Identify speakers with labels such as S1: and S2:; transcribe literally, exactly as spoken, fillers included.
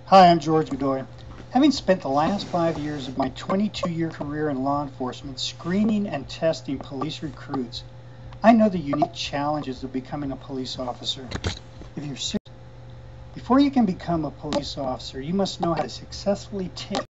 S1: Hi, I'm George Godoy. Having spent the last five years of my twenty-two-year career in law enforcement screening and testing police recruits, I know the unique challenges of becoming a police officer. If you're serious, before you can become a police officer, you must know how to successfully take